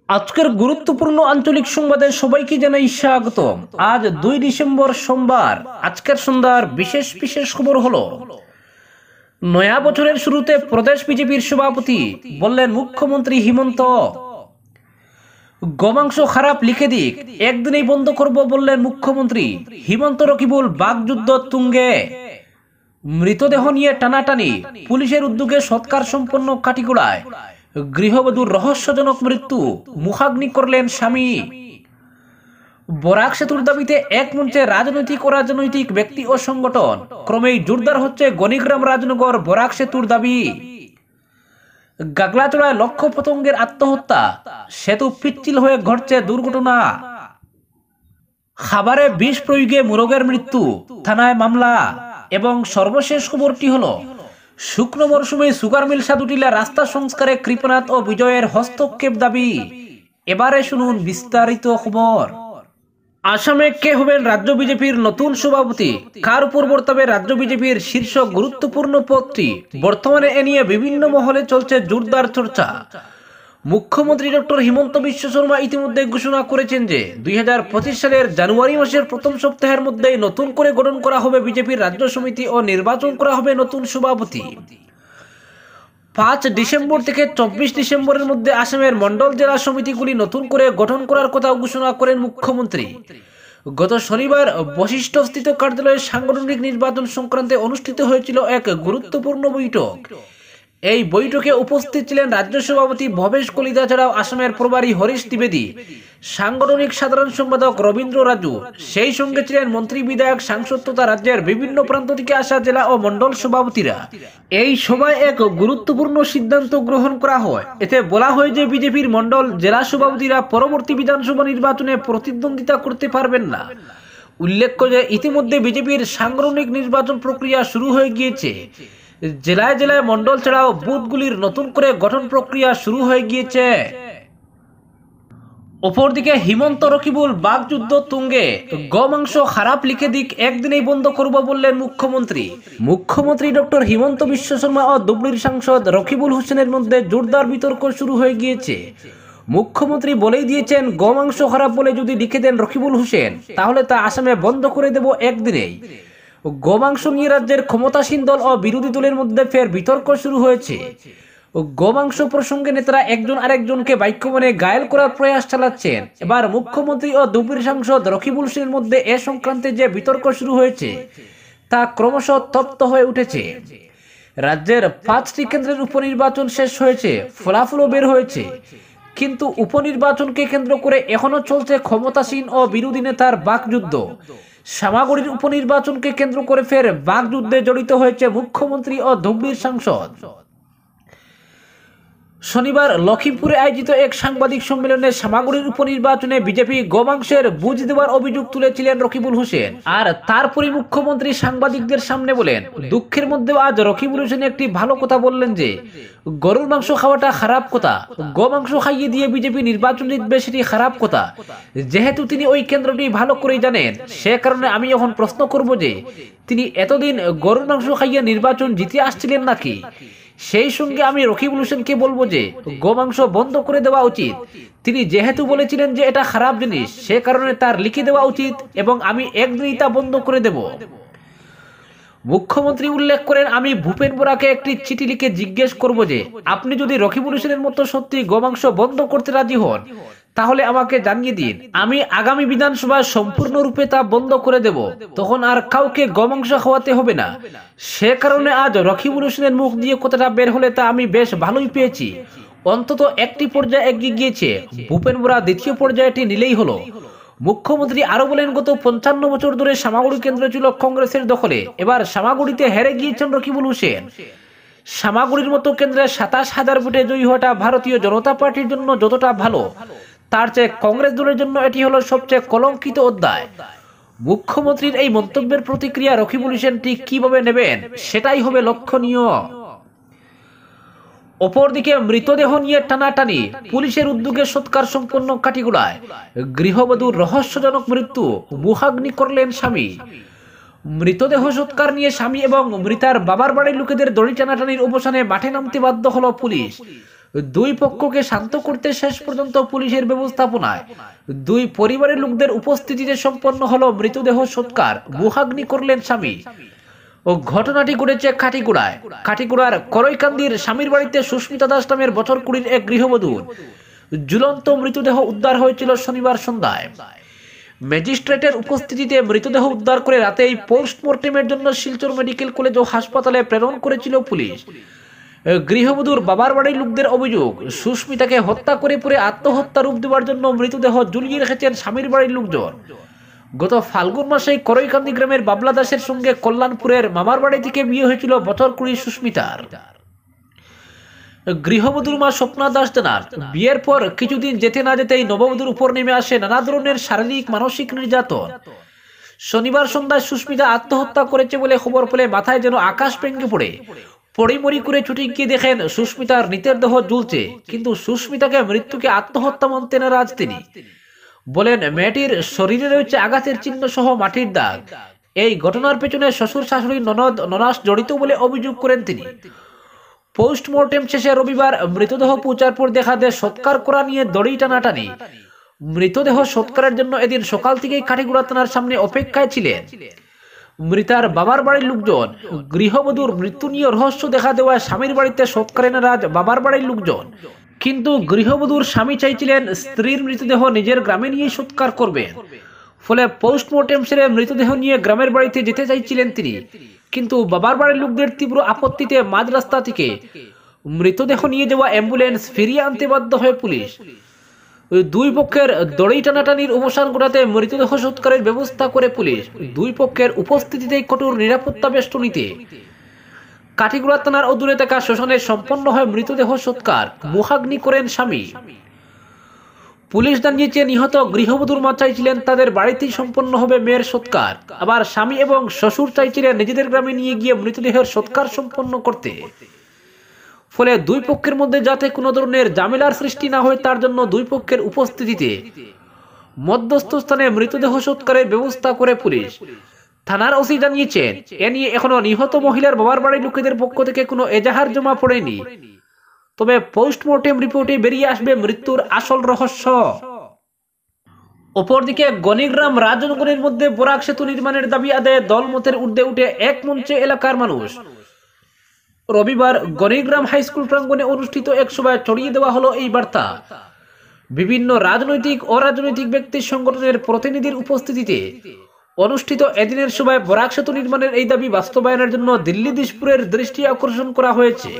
আজকের গুরুত্বপূর্ণ আঞ্চলিক সংবাদে সবাইকে জানাই স্বাগতম। আজ 2 ডিসেম্বর সোমবার। আজকের সন্ধ্যার বিশেষ বিশেষ খবর হলো, নয়া বছরের শুরুতে প্রদেশ বিজেপির সভাপতি বললেন মুখ্যমন্ত্রী হিমন্ত, গোমাংস খারাপ লিখে দিক, একদিনেই বন্ধ করব বললেন মুখ্যমন্ত্রী। হিমন্ত রকিবুল বাগযুদ্ধ তুঙ্গে, মৃতদেহ নিয়ে টানাটানি, পুলিশের উদ্যোগে সৎকার সম্পন্ন কাটিগোড়ায়, গৃহবধূর রহস্যজনক মৃত্যু, মুখাগ্নি করলেন স্বামী। বরাক সেতুর দাবিতে এক মঞ্চে রাজনৈতিক ও রাজনৈতিক ব্যক্তি ও সংগঠন, ক্রমেই জোরদার হচ্ছে গণিগ্রাম রাজনগর বরাক সেতুর দাবি। গাগলাচড়ায় লক্ষ পতঙ্গের আত্মহত্যা, সেতু পিচ্ছিল হয়ে ঘটছে দুর্ঘটনা। খাবারে বিষ প্রয়োগে মোরগের মৃত্যু, থানায় মামলা। এবং সর্বশেষ খবরটি হলো, শুকনো মরশুমে সুগার মিল সাধুটিলা রাস্তা সংস্কারে কৃপনাথ ও বিজয়ের হস্তক্ষেপ দাবি। এবারে শুনুন বিস্তারিত খবর। আসামে কে হবেন রাজ্য বিজেপির নতুন সভাপতি, কার উপর বর্তাবে রাজ্য বিজেপির শীর্ষ গুরুত্বপূর্ণ পদটি, বর্তমানে এ নিয়ে বিভিন্ন মহলে চলছে জোরদার চর্চা। মুখ্যমন্ত্রী ডক্টর হিমন্ত বিশ্ব শর্মা ইতিমধ্যে ঘোষণা করেছেন যে 2025 সালের জানুয়ারি মাসের প্রথম সপ্তাহের মধ্যেই নতুন করে গঠন করা হবে বিজেপির রাজ্য সমিতি ও নির্বাচন করা হবে নতুন সভাপতি। 5 ডিসেম্বর থেকে 24 ডিসেম্বরের মধ্যে আসামের মন্ডল জেলা সমিতিগুলি নতুন করে গঠন করার কথা ঘোষণা করেন মুখ্যমন্ত্রী। গত শনিবার বশিষ্ঠস্থিত কার্যালয়ে সাংগঠনিক নির্বাচন সংক্রান্তে অনুষ্ঠিত হয়েছিল এক গুরুত্বপূর্ণ বৈঠক। এই বৈঠকে উপস্থিত ছিলেন রাজ্য সভাপতি ভবেশ কলিতা ছাড়াও আসামের প্রভারী হরিশ দ্বিবেদী, সাংগঠনিক সাধারণ সম্পাদক রবীন্দ্র রাজু, সেই সঙ্গে ছিলেন মন্ত্রী, বিধায়ক, সাংসদ তথা রাজ্যের বিভিন্ন প্রান্ত থেকে আসা জেলা ও মন্ডল সভাপতিরা। এই সভায় এক গুরুত্বপূর্ণ সিদ্ধান্ত গ্রহণ করা হয়। এতে বলা হয় যে বিজেপির মন্ডল জেলা সভাপতিরা পরবর্তী বিধানসভা নির্বাচনে প্রতিদ্বন্দ্বিতা করতে পারবেন না। উল্লেখ্য যে ইতিমধ্যে বিজেপির সাংগঠনিক নির্বাচন প্রক্রিয়া শুরু হয়ে গিয়েছে। জেলায় জেলায় মন্ডল ছাড়াও বুথগুলির নতুন করে গঠন প্রক্রিয়া শুরু হয়ে গিয়েছে। অপরদিকে হিমন্ত রকিবুল বাগযুদ্ধ তুঙ্গে, গোমাংস খারাপ লিখে দিক, একদিনেই বন্ধ করব বললেন মুখ্যমন্ত্রী। মুখ্যমন্ত্রী ডক্টর হিমন্ত বিশ্ব শর্মা ও ধুবড়ীর সাংসদ রকিবুল হোসেনের মধ্যে জোরদার বিতর্ক শুরু হয়ে গিয়েছে। মুখ্যমন্ত্রী বলেই দিয়েছেন, গোমাংস খারাপ বলে যদি লিখে দেন রকিবুল হোসেন, তাহলে তা আসামে বন্ধ করে দেব একদিনেই। গোমাংস নিয়ে রাজ্যের ক্ষমতাসীন দল ও বিরোধী দলের মধ্যে ফের বিতর্ক শুরু হয়েছে। গোমাংস প্রসঙ্গে নেতারা একজন আরেকজনকে বাক্য বনে ঘায়েল করার প্রয়াস চালাচ্ছেন। এবার মুখ্যমন্ত্রী ও ধুবড়ীর সাংসদ রকিবুল হোসেনের মধ্যে এ সংক্রান্তে যে বিতর্ক শুরু হয়েছে তা ক্রমশ তপ্ত হয়ে উঠেছে। রাজ্যের 5টি কেন্দ্রের উপনির্বাচন শেষ হয়েছে, ফলাফলও বের হয়েছে, কিন্তু উপনির্বাচনকে কেন্দ্র করে এখনো চলছে ক্ষমতাসীন ও বিরোধী নেতার বাকযুদ্ধ। সামাগুড়ির উপনির্বাচনকে কেন্দ্র করে ফের বাকযুদ্ধে জড়িত হয়েছে মুখ্যমন্ত্রী ও ধুবড়ীর সাংসদ। শনিবার লখিমপুরে আয়োজিত এক সাংবাদিক সম্মেলনে সামাগুড়ির উপনির্বাচনে বিজেপি গোমাংসের বুঝ দেওয়ার অভিযোগ তুলেছিলেন রকিবুল হোসেন। আর তারপরে মুখ্যমন্ত্রী সাংবাদিকদের সামনে বলেন, দুঃখের মধ্যেও আজ রকিবুল হোসেন একটি ভালো কথা বললেন যে গরুর মাংস খাওয়াটা খারাপ কথা, গোমাংস খাইয়ে দিয়ে বিজেপি নির্বাচন জিতবে সেটি খারাপ কথা। যেহেতু তিনি ওই কেন্দ্রটি ভালো করেই জানেন, সে কারণে আমি এখন প্রশ্ন করব যে তিনি এতদিন গরুর মাংস খাইয়ে নির্বাচন জিতে আসছিলেন নাকি। সেই সঙ্গে আমি রকিবুল হোসেনকে বলবো যে গোমাংস বন্ধ করে দেওয়া উচিত। তিনি যেহেতু বলেছিলেন যে এটা খারাপ জিনিস, সে কারণে তার লিখে দেওয়া উচিত এবং আমি একদিনই তা বন্ধ করে দেব। মুখ্যমন্ত্রী উল্লেখ করেন, আমি ভূপেন বোরাকে একটি চিঠি লিখে জিজ্ঞেস করব যে আপনি যদি রকিবুল হোসেনের মতো সত্যি গোমাংস বন্ধ করতে রাজি হন, তাহলে আমাকে জানিয়ে দিন। আমি আগামী বিধানসভায় সম্পূর্ণরূপে তা বন্ধ করে দেব, তখন আর কাউকে গোমাংস খাওয়াতে হবে না। সে কারণে আজ রকিবুল হোসেনের মুখ দিয়ে কথাটা বের হলে তা আমি বেশ ভালোই পেয়েছি। অন্তত একটি পর্যায়ে এগিয়ে গিয়েছে, ভূপেন বোরা দ্বিতীয় পর্যায়টি নিলেই হলো। মুখ্যমন্ত্রী আরো বলেন, গত 55 বছর ধরে সামাগুড়ি কেন্দ্র ছিল কংগ্রেসের দখলে, এবার সামাগুড়িতে হেরে গিয়েছেন রকিবুল হোসেন। সামাগুড়ির মতো কেন্দ্রে 27,000 ভোটে জয়ী হওয়াটা ভারতীয় জনতা পার্টির জন্য যতটা ভালো, তার চেয়ে কংগ্রেস দলের জন্য এটি হলো সবচেয়ে কলঙ্কিত অধ্যায়। মুখ্যমন্ত্রীর এই মন্তব্যের প্রতিক্রিয়া রকিবুল হোসেন ঠিক কিভাবে নেবেন সেটাই হবে লক্ষণীয়। অপরদিকে মৃতদেহ নিয়ে টানাটানি, পুলিশের উদ্যোগে সৎকার সম্পন্ন কাটিগোড়ায়, গৃহবধূর রহস্যজনক মৃত্যু, মুখাগ্নি করলেন স্বামী। মৃতদেহ সৎকার নিয়ে স্বামী এবং মৃতার বাবার বাড়ির লোকেদের দড়ি টানাটানির অবসানে মাঠে নামতে বাধ্য হলো পুলিশ। দুই পক্ষকে শান্ত করতে শেষ পর্যন্ত পুলিশের ব্যবস্থাপনায় দুই পরিবারের লোকদের উপস্থিতিতে সম্পন্ন হলো মৃতদেহ সৎকার। মুখাগ্নি করলেন স্বামী। ও ঘটনাটি ঘটেছে কাঠিগুড়ার করইকান্দির স্বামীর বাড়িতে সুস্মিতা দাস নামের বছর 20 এক গৃহবধূর ঝুলন্ত মৃতদেহ উদ্ধার হয়েছিল শনিবার সন্ধ্যায়। ম্যাজিস্ট্রেটের উপস্থিতিতে মৃতদেহ উদ্ধার করে রাতেই পোস্টমর্টেমের জন্য শিলচর মেডিকেল কলেজ ও হাসপাতালে প্রেরণ করেছিল পুলিশ। গৃহবধূর বাবার বাড়ির লোকদের অভিযোগ, সুস্মিতাকে হত্যা করে পুরে আত্মহত্যা রূপ দেওয়ার জন্য মৃতদেহ ঝুলিয়ে রেখেছেন স্বামীর বাড়ির লোকজন। গত ফাল্গুন মাসে করইকান্দি গ্রামের বাবলা দাসের সঙ্গে কল্যাণপুরের মামার বাড়ি থেকে বিয়ে হয়েছিল বছর 20 সুস্মিতার। গৃহবধূর মা স্বপ্না দাস জানান, বিয়ের পর কিছুদিন যেতে না যেতেই নববধূর উপর নেমে আসে নানা ধরনের শারীরিক মানসিক নির্যাতন। শনিবার সন্ধ্যায় সুস্মিতা আত্মহত্যা করেছে বলে খবর পেলে মাথায় যেন আকাশ ভেঙে পড়ে পড়িমরি করে ছুটে গিয়ে দেখেন সুস্মিতার মৃতের দেহ ঝুলছে, কিন্তু সুস্মিতাকে মৃত্যুকে আত্মহত্যা মানতে নারাজ তিনি। বলেন, মেয়েটির শরীরে রয়েছে আঘাতের চিহ্ন সহ মাটির দাগ। এই ঘটনার পেছনে শ্বশুর শাশুড়ি ননদ ননাস জড়িত বলে অভিযোগ করেন তিনি। পোস্টমর্টেম শেষে রবিবার মৃতদেহ পৌঁছার পর দেখা দেয় সৎকার করা নিয়ে দড়ি টানাটানি। মৃতদেহ সৎকারের জন্য এদিন সকাল থেকেই কাঠিগুড়া থানার সামনে অপেক্ষায় ছিলেন মৃতার বাবার বাড়ির লোকজন। গৃহবধূর মৃত্যু নিয়ে রহস্য দেখা দেওয়ায় স্বামীর বাড়িতে সৎকারে নারাজ বাবার বাড়ির লোকজন, কিন্তু গৃহবধূর স্বামী চাইছিলেন স্ত্রীর মৃতদেহ নিজের গ্রামে নিয়ে সৎকার করবেন। ফলে পোস্টমর্টেম সেরে মৃতদেহ নিয়ে গ্রামের বাড়িতে যেতে চাইছিলেন তিনি, কিন্তু বাবার বাড়ির লোকদের তীব্র আপত্তিতে মাঝ রাস্তা থেকে মৃতদেহ নিয়ে যাওয়া অ্যাম্বুলেন্স ফিরিয়ে আনতে বাধ্য হয় পুলিশ। দুই পক্ষের দড়ি টানাটানির অবসান ঘটাতে মৃতদেহ সৎকারের ব্যবস্থা করে পুলিশ। দুই পক্ষের উপস্থিতিতে কঠোর নিরাপত্তা বেষ্টনীতে কাঠিগুড়া থানার অদূরে থাকা শ্মশানে সম্পন্ন হয় মৃতদেহ সৎকার। মুখাগ্নি করেন স্বামী। পুলিশ জানিয়েছে, নিহত গৃহবধূর মা চাইছিলেন তাদের বাড়িতেই সম্পন্ন হবে মেয়ের সৎকার, আবার স্বামী এবং শ্বশুর চাইছিলেন নিজেদের গ্রামে নিয়ে গিয়ে মৃতদেহের সৎকার সম্পন্ন করতে। ফলে দুই পক্ষের মধ্যে যাতে কোনো ধরনের ঝামেলার সৃষ্টি না হয় তার জন্য দুই পক্ষের উপস্থিতিতে মধ্যস্থ স্থানে মৃতদেহ সৎকারের ব্যবস্থা করে পুলিশ। থানার ওসি জানিয়েছেন, এ নিয়ে এখনো নিহত মহিলার বাবার বাড়ির লোকেদের পক্ষ থেকে কোনো এজাহার জমা পড়েনি, তবে পোস্টমর্টেম রিপোর্টে বেরিয়ে আসবে মৃত্যুর আসল রহস্য। অপরদিকে গণিগ্রাম রাজনগরের মধ্যে বরাক সেতু নির্মাণের দাবি আদায়ে দলমতের ঊর্ধ্বে উঠে এক মঞ্চে এলাকার মানুষ। রবিবার গণিগ্রাম হাই স্কুল প্রাঙ্গণে অনুষ্ঠিত এক সভায় ছড়িয়ে দেওয়া হলো এই বার্তা। বিভিন্ন রাজনৈতিক অরাজনৈতিক ব্যক্তি সংগঠনের প্রতিনিধির উপস্থিতিতে অনুষ্ঠিত এদিনের সভায় বরাক সেতু নির্মাণের এই দাবি বাস্তবায়নের জন্য দিল্লি দিশপুরের দৃষ্টি আকর্ষণ করা হয়েছে।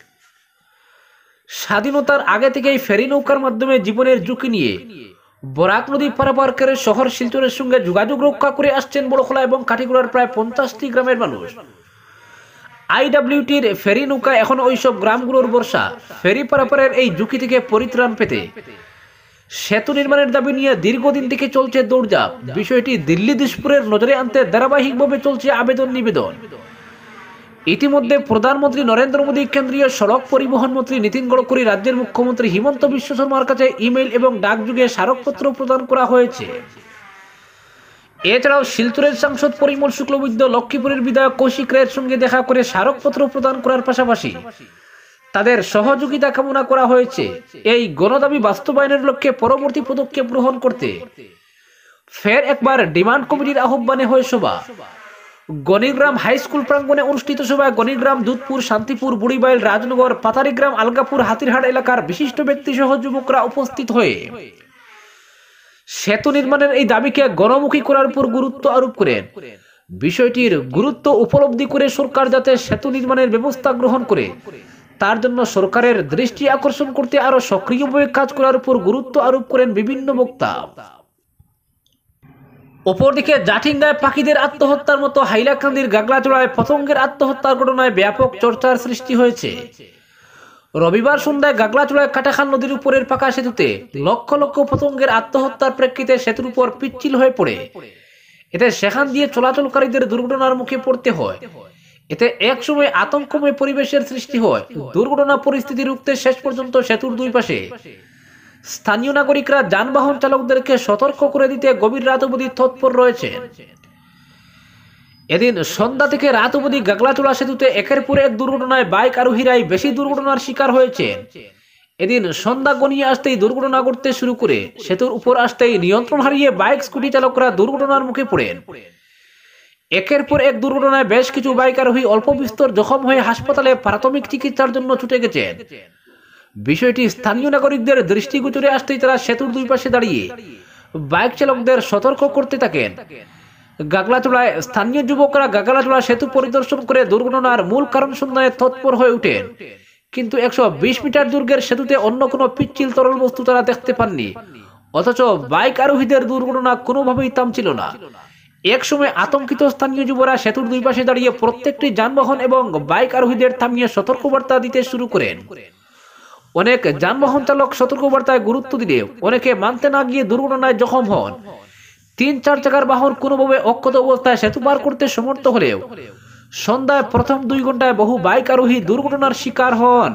স্বাধীনতার আগে থেকেই ফেরি নৌকার মাধ্যমে জীবনের ঝুঁকি নিয়ে বরাক নদী পারাপার করে শহর শিলচরের সঙ্গে যোগাযোগ রক্ষা করে আসছেন বড়খোলা এবং কাঠিগুড়ার প্রায় 50টি গ্রামের মানুষ। আইডব্লিউটির ফেরি নৌকা এখন ওইসব গ্রামগুলোর ভরসা। ফেরি পারাপারের এই ঝুঁকি থেকে পরিত্রাণ পেতে সেতু নির্মাণের দাবি নিয়ে দীর্ঘদিন থেকে চলছে দৌড়ঝাঁপ। বিষয়টি দিল্লি দিশপুরের নজরে আনতে ধারাবাহিকভাবে চলছে আবেদন নিবেদন। ইতিমধ্যে প্রধানমন্ত্রী নরেন্দ্র মোদী, কেন্দ্রীয় সড়ক পরিবহন মন্ত্রী নীতিন গডকরি, রাজ্যের মুখ্যমন্ত্রী হিমন্ত বিশ্ব শর্মার কাছে ইমেইল এবং ডাকযোগে স্মারকপত্র প্রদান করা হয়েছে। এছাড়াও শিলচরের সাংসদ পরিমল শুক্লবৈদ্য, লক্ষ্মীপুরের বিধায়ক কৌশিক রায়ের সঙ্গে দেখা করে স্মারকপত্র প্রদান করার পাশাপাশি তাদের সহযোগিতা কামনা করা হয়েছে। এই গণদাবি বাস্তবায়নের লক্ষ্যে পরবর্তী পদক্ষেপ গ্রহণ করতে ফের একবার ডিমান্ড কমিটির আহ্বানে হয় সভা। গণিগ্রাম হাই স্কুল প্রাঙ্গণে অনুষ্ঠিত সভায় গণিগ্রাম, দুধপুর, শান্তিপুর, বুড়িবাইল, রাজনগর, পাতারিগ্রাম, আলগাপুর, হাতিরহাট এলাকার বিশিষ্ট ব্যক্তি সহ যুবকরা উপস্থিত হয়ে সেতু নির্মাণের এই দাবিকে গণমুখী করার উপর গুরুত্ব আরোপ করেন। বিষয়টির গুরুত্ব উপলব্ধি করে সরকার যাতে সেতু নির্মাণের ব্যবস্থা গ্রহণ করে তার জন্য সরকারের দৃষ্টি আকর্ষণ করতে আরো সক্রিয়ভাবে কাজ করার উপর গুরুত্ব আরোপ করেন বিভিন্ন বক্তা। অপরদিকে জাঠিঙ্গায় পাখিদের আত্মহত্যার মতো হাইলাকান্দির গাগলাচড়ায় পতঙ্গের আত্মহত্যার ঘটনায় ব্যাপক চর্চার সৃষ্টি হয়েছে। রবিবার সন্ধ্যায় গাগলাচড়ায় কাটাখান নদীর উপরের পাকা সেতুতে লক্ষ লক্ষ পতঙ্গের আত্মহত্যার প্রেক্ষিতে সেতুর উপর পিচ্ছিল হয়ে পড়ে এতে সেখান দিয়ে চলাচলকারীদের দুর্ঘটনার মুখে পড়তে হয়। এতে একসময় আতঙ্কময় পরিবেশের সৃষ্টি হয়। দুর্ঘটনা পরিস্থিতি রুখতে শেষ পর্যন্ত সেতুর দুই পাশে স্থানীয় নাগরিকরা যানবাহন চালকদেরকে সতর্ক করে দিতে গভীর রাত অবধি তৎপর রয়েছেন। এদিন সন্ধ্যা থেকে রাত অবধি গাগলাচড়া সেতুতে একের পর এক দুর্ঘটনায় বাইক আরোহীরাই বেশি দুর্ঘটনার শিকার হয়েছেন। এদিন সন্ধ্যা গনিয়ে আসতেই দুর্ঘটনা ঘটতে শুরু করে সেতুর উপর আসতেই নিয়ন্ত্রণ হারিয়ে বাইক স্কুটি চালকরা দুর্ঘটনার মুখে পড়েন। একের পর এক দুর্ঘটনায় বেশ কিছু বাইক আরোহী অল্প বিস্তর জখম হয়ে হাসপাতালে প্রাথমিক চিকিৎসার জন্য ছুটে গেছেন। বিষয়টি স্থানীয় নাগরিকদের দৃষ্টিগোচরে আসতেই তারা সেতুর দুই পাশে দাঁড়িয়ে বাইক চালকদের সতর্ক করতে থাকেন। গাগলাচড়ায় স্থানীয় যুবকরা গাগলাচড়া সেতু পরিদর্শন করে দুর্ঘটনার মূল কারণ সন্ধানে তৎপর হয়ে ওঠেন, কিন্তু 120 মিটার দৈর্ঘ্যের সেতুতে অন্য কোনো পিচ্ছিল তরল বস্তু তারা দেখতে পাননি। অথচ বাইক আরোহীদের দুর্ঘটনা কোনোভাবেই থামছিল না। এক সময় আতঙ্কিত স্থানীয় যুবরা সেতুর দুই পাশে দাঁড়িয়ে প্রত্যেকটি যানবাহন এবং বাইক আরোহীদের থামিয়ে সতর্কবার্তা দিতে শুরু করেন। অনেক যানবাহন চালক সতর্কবার্তায় গুরুত্ব দিলেও অনেকে মানতে না গিয়ে দুর্ঘটনায় জখম হন। 3-4 চাকার বাহন কোনোভাবে অক্ষত অবস্থায় সেতু পার করতে সমর্থ হলেও সন্ধ্যায় প্রথম 2 ঘন্টায় বহু বাইক আরোহী দুর্ঘটনার শিকার হন।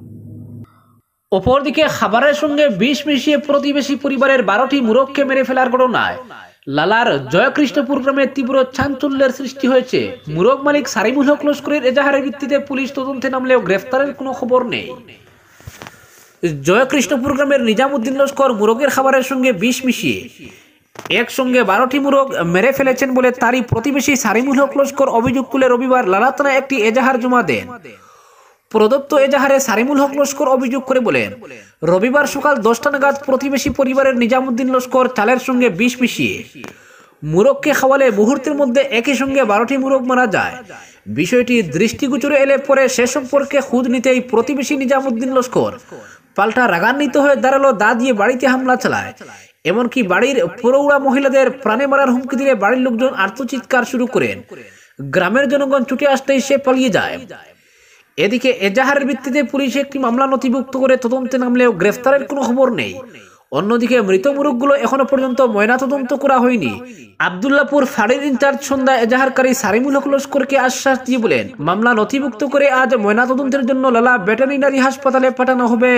অপরদিকে খাবারের সঙ্গে বিষ মিশিয়ে প্রতিবেশী পরিবারের 12টি মুরগকে মেরে ফেলার ঘটনায় লালার জয়কৃষ্ণপুর গ্রামে তীব্র চাঞ্চল্যের সৃষ্টি হয়েছে। মুরগ মালিক সারিমুল হক লস্করের এজাহারের ভিত্তিতে পুলিশ তদন্তে নামলেও গ্রেফতারের কোনো খবর নেই। জয়কৃষ্ণপুর গ্রামের নিজামুদ্দিন লস্কর মুরগের খাবারের সঙ্গে বিষ মিশিয়ে একসঙ্গে 12টি মুরগ মেরে ফেলেছেন বলে তারই প্রতিবেশী সারিমুল হক লস্কর অভিযোগ তুলে রবিবার লালা থানায় একটি এজাহার জমা দেন। প্রদত্ত এজাহারে সারিমুল হক লস্কর অভিযোগ করে বলেন, রবিবার সকাল 10টা নাগাদ প্রতিবেশী পরিবারের নিজামুদ্দিন লস্কর চালের সঙ্গে বিষ মিশিয়ে মুরগকে খাওয়ালে মুহূর্তের মধ্যে একই সঙ্গে 12টি মুরগ মারা যায়। বিষয়টি দৃষ্টিগোচরে এলে পরে সে সম্পর্কে খোঁজ নিতেই প্রতিবেশী নিজামুদ্দিন লস্কর পাল্টা রাগান্বিত হয়ে দাঁড়ালো, দা দিয়ে বাড়িতে হামলা চালায়। এমনকি বাড়ির পুরৌড়া মহিলাদের প্রাণে মারার হুমকি দিলে বাড়ির লোকজন আর্তচিৎকার শুরু করেন। গ্রামের জনগণ ছুটে আসতেই সে পালিয়ে যায়। এদিকে এজাহারের ভিত্তিতে পুলিশ একটি মামলা নথিভুক্ত করে তদন্তে নামলেও গ্রেফতারের কোনো খবর নেই। অন্যদিকে মৃত মুরগগুলো এখনো পর্যন্ত ময়নাতদন্ত করা হয়নি। আব্দুল্লাহপুর ফাঁড়ির ইনচার্জ সন্ধ্যা এজাহারকারী সারিমুল হক লস্করকে আশ্বাস দিয়ে বলেন, মামলা নথিভুক্ত করে আজ ময়নাতদন্তের জন্য লালা ভেটেরিনারি হাসপাতালে পাঠানো হবে।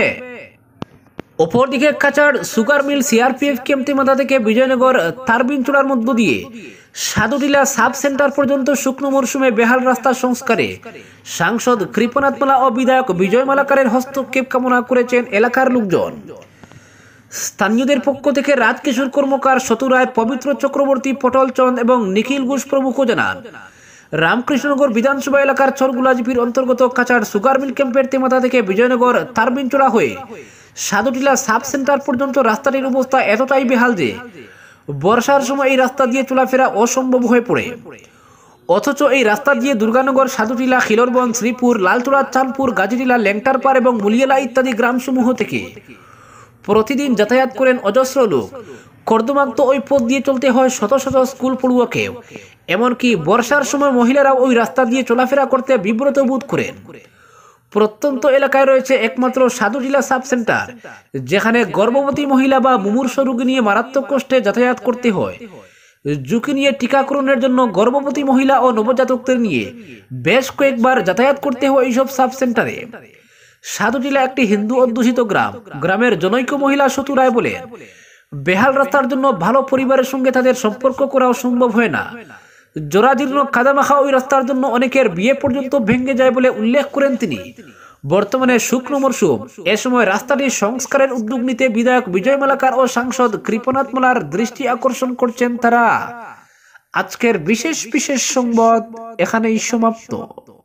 অপরদিকে কাছাড় সুগার মিল সিআরপিএফ ক্যাম্পে মাথা থেকে বিজয়নগর তারবিনচূড়ার মধ্য দিয়ে সাধুটিলা সাব সেন্টার পর্যন্ত শুকনো মরশুমে বেহাল রাস্তা সংস্কারে সাংসদ কৃপনাথ মালা ও বিধায়ক বিজয় মালাকারের হস্তক্ষেপ কামনা করেছেন এলাকার লোকজন। স্থানীয়দের পক্ষ থেকে রাজকিশোর কর্মকার, শতু রায়, পবিত্র চক্রবর্তী, পটল চন্দ এবং নিখিল ঘোষ প্রমুখ জানান, রামকৃষ্ণনগর বিধানসভা এলাকার চরগুলাজিপির অন্তর্গত কাছাড় সুগার মিল ক্যাম্পের তেমাথা থেকে বিজয়নগর তারবিনচূড়া হয়ে সাধুটিলা সাব সেন্টার পর্যন্ত রাস্তাটির অবস্থা এতটাই বেহাল যে বর্ষার সময় এই রাস্তা দিয়ে চলাফেরা অসম্ভব হয়ে পড়ে। অথচ এই রাস্তা দিয়ে দুর্গানগর, সাধুটিলা, খিলরবন, শ্রীপুর, লালচূড়া, চাঁদপুর, গাজীটিলা, ল্যাংটারপাড় এবং মুলিয়ালা ইত্যাদি গ্রামসমূহ থেকে প্রতিদিন যাতায়াত করেন অজস্র লোক। কর্দমাক্ত ওই পথ দিয়ে চলতে হয় শত শত স্কুল পড়ুয়াকেও। এমনকি বর্ষার সময় মহিলারাও ওই রাস্তা দিয়ে চলাফেরা করতে বিব্রত বোধ করেন। প্রত্যন্ত এলাকায় রয়েছে একমাত্র সাধুটিলা সাব সেন্টার, যেখানে গর্ভবতী মহিলা বা মুমূর্ষু রোগী নিয়ে মারাত্মক কষ্টে যাতায়াত করতে হয়। ঝুঁকি নিয়ে টিকাকরণের জন্য গর্ভবতী মহিলা ও নবজাতকদের নিয়ে বেশ কয়েকবার যাতায়াত করতে হয় এইসব সাব সেন্টারে। সাধুটিলা একটি হিন্দু অধ্যুষিত গ্রাম। গ্রামের জনৈক মহিলা শতু রায় বলেন, বেহাল রাস্তার জন্য ভালো পরিবারের সঙ্গে তাদের সম্পর্ক করাও সম্ভব হয় না। জরাজীর্ণ কাদামাখা ওই রাস্তার জন্য অনেকের বিয়ে পর্যন্ত ভেঙে যায় বলে উল্লেখ করেন তিনি। বর্তমানে শুকনো মরশুম, এ সময় রাস্তাটি সংস্কারের উদ্যোগ নিতে বিধায়ক বিজয় মালাকার ও সাংসদ কৃপনাথ মালার দৃষ্টি আকর্ষণ করছেন তারা। আজকের বিশেষ সংবাদ এখানেই সমাপ্ত।